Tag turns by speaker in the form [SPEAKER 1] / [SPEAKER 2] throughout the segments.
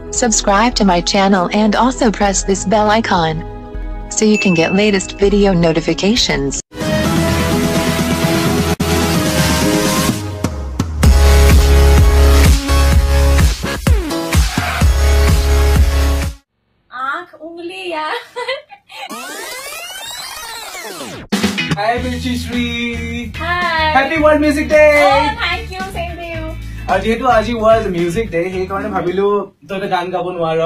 [SPEAKER 1] Subscribe to my channel and also press this bell icon so you can get latest video notifications.
[SPEAKER 2] Hi, Mirchi Shree.
[SPEAKER 3] Hi.
[SPEAKER 2] Happy World Music Day.
[SPEAKER 3] Oh, thank you. Same to you.
[SPEAKER 2] যেহেতু আজি World Music Day, সেইকাৰণে ভাবিলো তই গান গাব নোৱাৰ।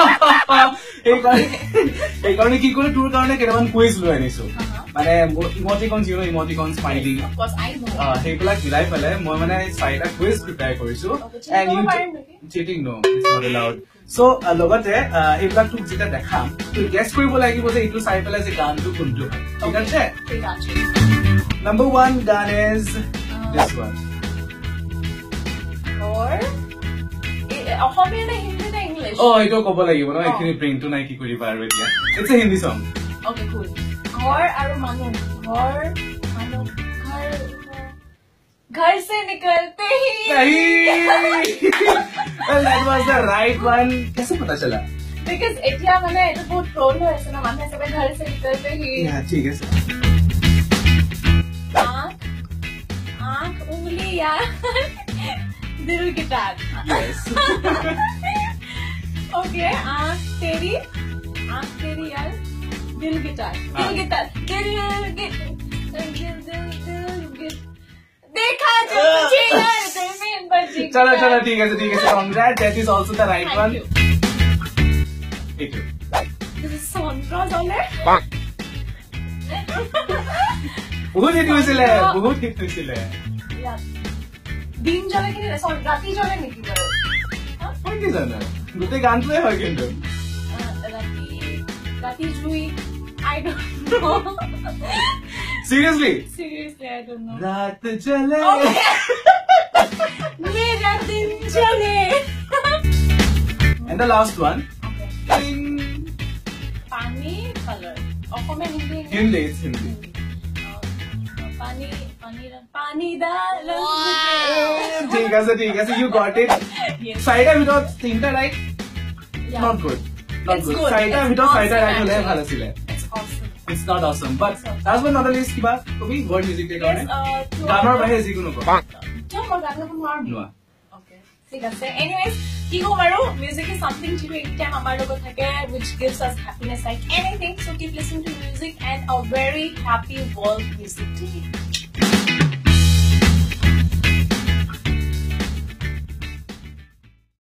[SPEAKER 2] সেইকাৰণে কি কৰিলো তোৰ কাৰণে কেইটামান কুইজ লৈ আনিছো। মানে emoticons emoticons smiley.
[SPEAKER 3] Of course I know.
[SPEAKER 2] সেইবিলাক মিলাই পেলাই মই মানে 4টা কুইজ প্ৰিপেয়াৰ কৰিছো। And you cheating no, it's not allowed. So লগতে এইবিলাক তোক যেটা দেখাম তুই গেস কৰিব লাগিব যে এইটো চাই পেলাই যে গানটো কোনটো হয়। ঠিক আছে?
[SPEAKER 3] ঠিক আছে।
[SPEAKER 2] Number 1 gun is this one.
[SPEAKER 3] Or Ohomia na Hindi na English?
[SPEAKER 2] Oh, ito ko pala yun. Actually, brain to na ikikuriba rin yan. It's a Hindi song.
[SPEAKER 3] Okay, cool. Ghar aru manu. Ghar manu. Ghar se nikalte hi.
[SPEAKER 2] Well, that was the right one. Kaise pata chala?
[SPEAKER 3] Because etya mane eto bahut troll hoye ase na mane sabe ghar se nikalte hi.
[SPEAKER 2] Yeah, theek hai.
[SPEAKER 3] Aankh ungli yaar. Dil guitar.
[SPEAKER 2] Yes.
[SPEAKER 3] Okay, aankh teri yaar. Dil guitar. Dil guitar. Dil देखा जो तुझे यार दिल में बजी.
[SPEAKER 2] चलो ठीक है. Congrats, that is also the right one. Thank you.
[SPEAKER 3] This is Sondra Zole.
[SPEAKER 2] बहुत हिट হৈছিলে.
[SPEAKER 3] Yeah. दिन जले कि सॉरी राती जले निकी करो.
[SPEAKER 2] হয় কি জানা? গোটে গানটোই হয় কিন্তু.
[SPEAKER 3] राती जुई. I don't know.
[SPEAKER 2] Seriously,
[SPEAKER 3] I don't know.
[SPEAKER 2] रात जले.
[SPEAKER 3] मेरा दिन जले.
[SPEAKER 2] And the last one.
[SPEAKER 3] Okay. Pani color. Ohome Hindi.
[SPEAKER 2] It's Hindi.
[SPEAKER 3] Pani dal.
[SPEAKER 2] ठीक है, you got it.
[SPEAKER 3] Yes.
[SPEAKER 2] Saida without tinta right?
[SPEAKER 3] Yeah.
[SPEAKER 2] Not good.
[SPEAKER 3] It's good.
[SPEAKER 2] Saida
[SPEAKER 3] It's
[SPEAKER 2] without Saida
[SPEAKER 3] awesome,
[SPEAKER 2] right hole
[SPEAKER 3] actually.
[SPEAKER 2] bhalo sile.
[SPEAKER 3] It's awesome.
[SPEAKER 2] It's not awesome, but last but not the least kiba tobi World Music Day karone ganar bahe jikuno ko.
[SPEAKER 3] Jom ganar ko mar.
[SPEAKER 2] No.
[SPEAKER 3] Okay. ঠিক আছে. Anyways, কি কম আৰু music is something to do anytime আমাৰ লগত থাকে which gives us happiness like anything. So keep listening to music and a very happy World Music Day.